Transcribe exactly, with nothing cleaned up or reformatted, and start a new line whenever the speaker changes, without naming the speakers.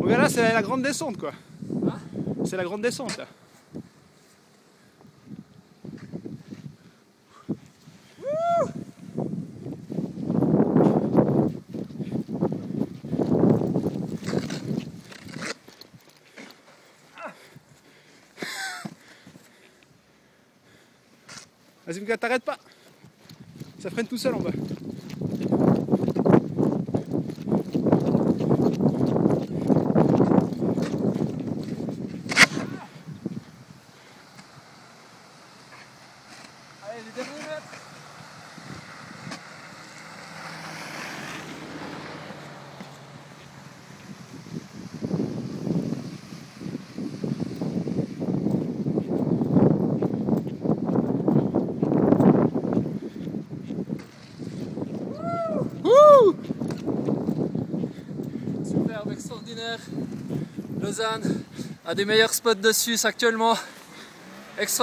Mais là, c'est la grande descente, quoi.
Hein?
C'est la grande descente, là. Vas-y, Mika, t'arrêtes pas. Ça freine tout seul en bas.
Allez, les derniers mètres. Superbe, extraordinaire. Lausanne a des meilleurs spots de Suisse actuellement.